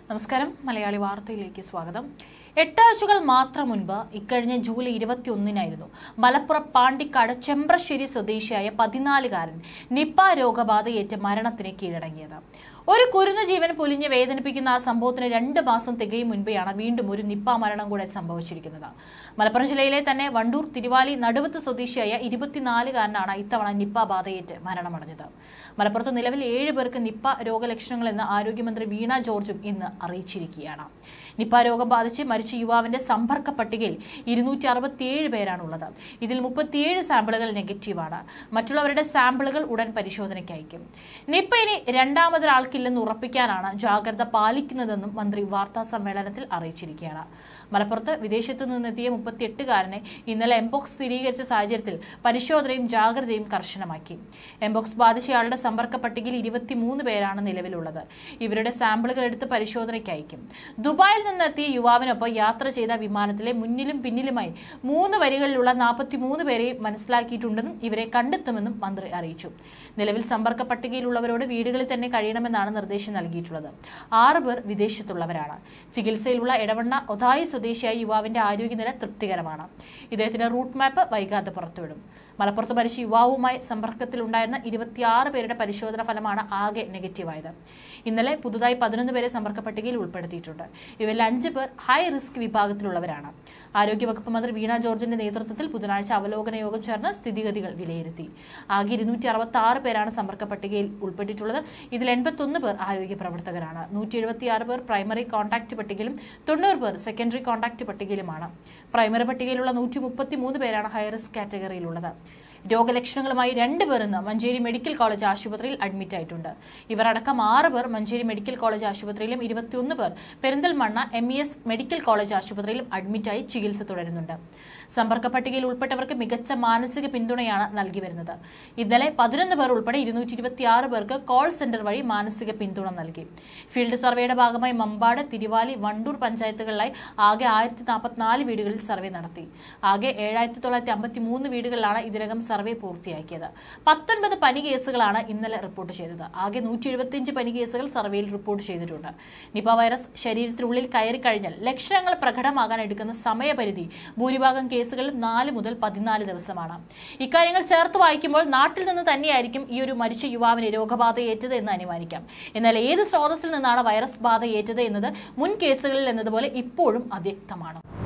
നമസ്കാരം മലയാളി വാർത്തയിലേക്ക് സ്വാഗതം. 8 ആഴ്ചകൾ മാത്രം മുൻപ് ഇക്കഴിഞ്ഞ ജൂലൈ 21 മലപ്പുറം പാണ്ടിക്കാട് ചെമ്പ്രശ്ശേരി സ്വദേശിയായ 14-കാരൻ നിപ്പ രോഗബാധയേറ്റ് മരണത്തിന് കീഴടങ്ങിയത്. ഒരു കുരുന്നു ജീവൻ പൊലിഞ്ഞ് വേദനിപ്പിക്കുന്ന ആ സംഭവത്തിന് 2 മാസം തികയും മുൻപെയാണ് വീണ്ടും ഒരു നിപ്പ മരണം കൂടെ സംഭവിച്ചിരിക്കുന്നത്. മലപ്പുറം ജില്ലയിലെ തന്നെ വണ്ടൂർ തിരുവാലി നടുവത്ത് സ്വദേശിയായ 24-കാരനാണ് ഇത്തവണ നിപ്പ ബാധയേറ്റ് മരണമടഞ്ഞത്. മലപ്പുറത്ത് നിലവിൽ 7 പേർക്ക് നിപ്പ രോഗലക്ഷണങ്ങളെന്ന് ആരോഗ്യമന്ത്രി വീണ ജോർജും ഇന്ന് അറിയിച്ചിരിക്കുകയാണ്. നിപ്പ രോഗം ബാധിച്ച് മരിച്ച യുവാവിന്റെ സമ്പർക്ക പട്ടികയിൽ 267 പേരാണുള്ളത്. ഇതിൽ 37 സാമ്പിളുകൾ നെഗറ്റീവാണ്. മറ്റുള്ളവരുടെ സാമ്പിളുകൾ ഉടൻ പരിശോധനയ്ക്ക് അയക്കും. നിപ്പ ഇനി രണ്ടാമതൊരാൾക്കില്ലെന്ന് ഉറപ്പിക്കാനാണ് ജാഗ്രത പാലിക്കുന്നതെന്നും മന്ത്രി വാർത്താ സമ്മേളനത്തിൽ അറിയിച്ചിരിക്കുകയാണ്. മലപ്പുറത്ത് വിദേശത്ത് നിന്നെത്തിയ 38-കാരനെ ഇന്നലെ എംപോക്സ് സ്ഥിരീകരിച്ച സാഹചര്യത്തിൽ പരിശോധനയും ജാഗ്രതയും കർശനമാക്കി. എംപോക്സ് ബാധിച്ചയാളുടെ സമ്പർക്ക പട്ടികയിൽ 23 പേരാണ് നിലവിലുള്ളത്. ഇവരുടെ സാമ്പിളുകൾ എടുത്ത് പരിശോധനയ്ക്ക് അയക്കും. ദുബായിൽ നിന്നെത്തിയ യുവാവിനൊപ്പം യാത്ര ചെയ്ത വിമാനത്തിലെ മുന്നിലും പിന്നിലുമായി 3 വരികളിലുള്ള 43 പേരെ മനസ്സിലാക്കിയിട്ടുണ്ടെന്നും ഇവരെ കണ്ടെത്തുമെന്നും മന്ത്രി അറിയിച്ചു. നിലവിൽ സമ്പർക്ക പട്ടികയിലുള്ളവരോട് വീടുകളിൽ തന്നെ കഴിയണമെന്നാണ് നിർദ്ദേശം നൽകിയിട്ടുള്ളത്. 6 പേർ വിദേശത്തുള്ളവരാണ്. ചികിത്സയിലുള്ള എടവണ്ണ ഒതായി സ്വദേശിയായ യുവാവിന്റെ ആരോഗ്യനില തൃപ്തികരമാണ്. ഇദ്ദേഹത്തിന്റെ റൂട്ട് മാപ്പ് വൈകാതെ പുറത്തുവിടും. മലപ്പുറത്ത് മരിച്ച യുവാവുമായി സമ്പർക്കത്തിലുണ്ടായിരുന്ന 26 പേരുടെ പരിശോധന ഫലമാണ് ആകെ നെഗറ്റീവായത്. ഇന്നലെ പുതുതായി 11 പേരെ സമ്പർക്ക പട്ടികയിൽ ഉൾപ്പെടുത്തിയിട്ടുണ്ട്. ഇവരിൽ 5 പേർ ഹൈ റിസ്ക് വിഭാഗത്തിലുള്ളവരാണ്. ആരോഗ്യവകുപ്പ് മന്ത്രി വീണ ജോർജിന്റെ നേതൃത്വത്തിൽ ബുധനാഴ്ച അവലോകന യോഗം ചേർന്ന് സ്ഥിതിഗതികൾ വിലയിരുത്തി. ആകെ 266 പേരാണ് സമ്പർക്ക പട്ടികയിൽ ഉൾപ്പെട്ടിട്ടുള്ളത്. ഇതിൽ 81 പേർ ആരോഗ്യ പ്രവർത്തകരാണ്. 176 പേർ പ്രൈമറി കോൺടാക്ട് പട്ടികയിലും 90 പേർ സെക്കൻഡറി കോൺടാക്ട് പട്ടികയിലുമാണ്. പ്രൈമറി പട്ടികയിലുള്ള 133 പേരാണ് ഹൈറിസ്ക് കാറ്റഗറിയിലുള്ളത്. രോഗലക്ഷണങ്ങളുമായി 2 പേർ ഇന്ന് മഞ്ചേരി മെഡിക്കൽ കോളേജ് ആശുപത്രിയിൽ അഡ്മിറ്റ് ആയിട്ടുണ്ട്. ഇവരടക്കം 6 പേർ മഞ്ചേരി മെഡിക്കൽ കോളേജ് ആശുപത്രിയിലും 21 പേർ പെരിന്തൽമണ്ണ MES മെഡിക്കൽ കോളേജ് ആശുപത്രിയിലും അഡ്മിറ്റായി ചികിത്സ തുടരുന്നുണ്ട്. സമ്പർക്ക പട്ടികയിൽ ഉൾപ്പെട്ടവർക്ക് മികച്ച മാനസിക പിന്തുണയാണ് നൽകി വരുന്നത്. ഇന്നലെ 11 പേർ ഉൾപ്പെടെ 226 പേർക്ക് കോൾ സെന്റർ വഴി മാനസിക പിന്തുണ നൽകി. ഫീൽഡ് സർവേയുടെ ഭാഗമായി മമ്പാട്, തിരുവാലി, വണ്ടൂർ പഞ്ചായത്തുകളിലായി ആകെ 1044 വീടുകളിൽ സർവേ നടത്തി. ആകെ 7953 വീടുകളിലാണ് ഇതിനകം സർവേ പൂർത്തിയാക്കിയത്. 19 പനി കേസുകളാണ് ഇന്നലെ റിപ്പോർട്ട് ചെയ്തത്. ആകെ 175 പനി കേസുകൾ സർവേയിൽ റിപ്പോർട്ട് ചെയ്തിട്ടുണ്ട്. നിപ വൈറസ് ശരീരത്തിനുള്ളിൽ കയറി കഴിഞ്ഞാൽ ലക്ഷണങ്ങൾ പ്രകടമാകാൻ എടുക്കുന്ന സമയപരിധി ഭൂരിഭാഗം കേസുകളിൽ 4 മുതൽ 14 ദിവസമാണ്. ഇക്കാര്യങ്ങൾ ചേർത്ത് വായിക്കുമ്പോൾ നാട്ടിൽ നിന്ന് തന്നെയായിരിക്കും ഈ ഒരു മരിച്ച യുവാവിന് രോഗബാധ ഏറ്റത് എന്ന് അനുമാനിക്കാം. എന്നാൽ ഏത് സ്രോതസ്സിൽ നിന്നാണ് വൈറസ് ബാധ ഏറ്റത് എന്നത് മുൻ കേസുകളിൽ എന്നതുപോലെ ഇപ്പോഴും അവ്യക്തമാണ്.